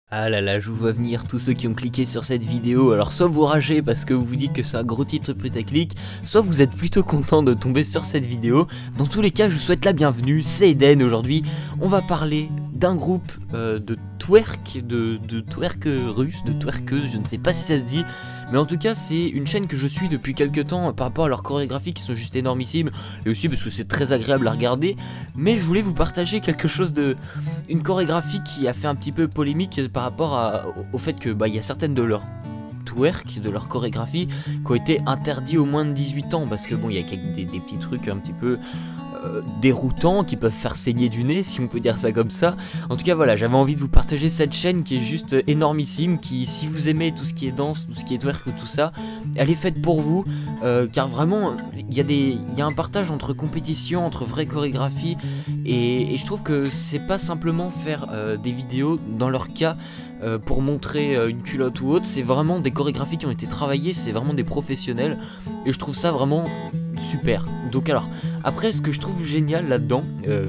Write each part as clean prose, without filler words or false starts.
Ah là là, je vous vois venir, tous ceux qui ont cliqué sur cette vidéo. Alors soit vous ragez parce que vous vous dites que c'est un gros titre putaclic, soit vous êtes plutôt content de tomber sur cette vidéo. Dans tous les cas, je vous souhaite la bienvenue, c'est Eden. Aujourd'hui, on va parler d'un groupe de twerk, de twerk russe, de twerkeuse, je ne sais pas si ça se dit. Mais en tout cas, c'est une chaîne que je suis depuis quelques temps par rapport à leurs chorégraphies qui sont juste énormissimes. Et aussi parce que c'est très agréable à regarder. Mais je voulais vous partager quelque chose une chorégraphie qui a fait un petit peu polémique par rapport au fait que y a certaines de leurs twerk, de leurs chorégraphies qui ont été interdits aux moins de 18 ans. Parce que bon, il y a des petits trucs un petit peu déroutants qui peuvent faire saigner du nez, si on peut dire ça comme ça. En tout cas voilà, j'avais envie de vous partager cette chaîne qui est juste énormissime, qui, si vous aimez tout ce qui est danse, tout ce qui est twerk, tout ça, elle est faite pour vous, car vraiment il y a un partage entre compétition, entre vraie chorégraphie, et je trouve que c'est pas simplement faire des vidéos dans leur cas pour montrer une culotte ou autre. C'est vraiment des chorégraphies qui ont été travaillées, c'est vraiment des professionnels, et je trouve ça vraiment super. Donc alors, après ce que je trouve génial là-dedans,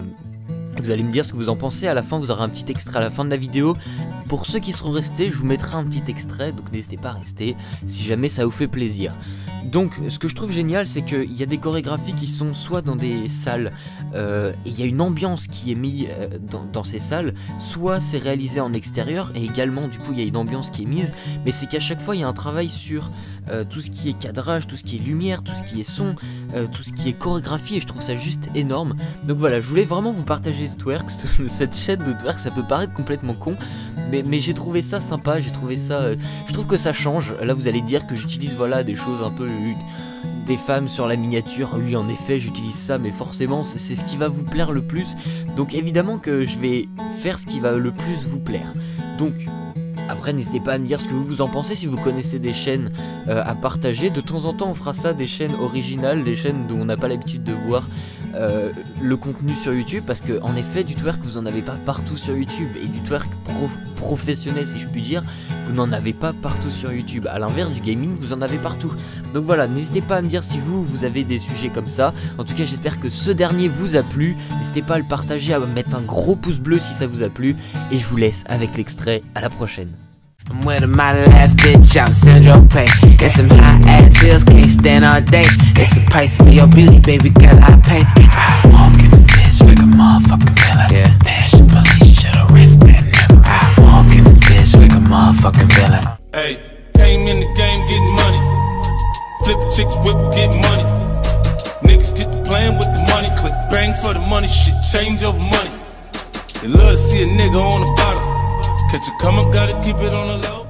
vous allez me dire ce que vous en pensez. À la fin vous aurez un petit extrait à la fin de la vidéo. Pour ceux qui seront restés, je vous mettrai un petit extrait, donc n'hésitez pas à rester si jamais ça vous fait plaisir. Donc ce que je trouve génial, c'est qu'il y a des chorégraphies qui sont soit dans des salles, et il y a une ambiance qui est mise dans ces salles, soit c'est réalisé en extérieur, et également du coup il y a une ambiance qui est mise, mais c'est qu'à chaque fois il y a un travail sur tout ce qui est cadrage, tout ce qui est lumière, tout ce qui est son, tout ce qui est chorégraphie, et je trouve ça juste énorme. Donc voilà, je voulais vraiment vous partager ce twerk, cette chaîne de twerk. Ça peut paraître complètement con, mais j'ai trouvé ça sympa, j'ai trouvé ça, je trouve que ça change. Là vous allez dire que j'utilise voilà des choses un peu des femmes sur la miniature. Oui, en effet j'utilise ça, mais forcément c'est ce qui va vous plaire le plus, donc évidemment que je vais faire ce qui va le plus vous plaire. Donc après n'hésitez pas à me dire ce que vous en pensez, si vous connaissez des chaînes à partager. De temps en temps on fera ça, des chaînes originales, des chaînes dont on n'a pas l'habitude de voir le contenu sur YouTube, parce que en effet du twerk vous en avez pas partout sur YouTube, et du twerk professionnel si je puis dire, vous n'en avez pas partout sur YouTube. À l'inverse du gaming, vous en avez partout. Donc voilà, n'hésitez pas à me dire si vous avez des sujets comme ça. En tout cas j'espère que ce dernier vous a plu. N'hésitez pas à le partager, à mettre un gros pouce bleu si ça vous a plu, et je vous laisse avec l'extrait. À la prochaine. I'm with my last bitch, I'm Sandro Pay. And some high ass heels, can't stand all day. It's a price for your beauty, baby girl, I pay. I walk in this bitch like a motherfucking villain. Yeah. Fashion police should arrest that nigga. I walk in this bitch like a motherfucking villain. Hey, came in the game getting money. Flip chicks, whip, get money. Niggas get to playing with the money. Click bang for the money, shit change over money. They love to see a nigga on the bottom. Catch you coming, gotta keep it on the low.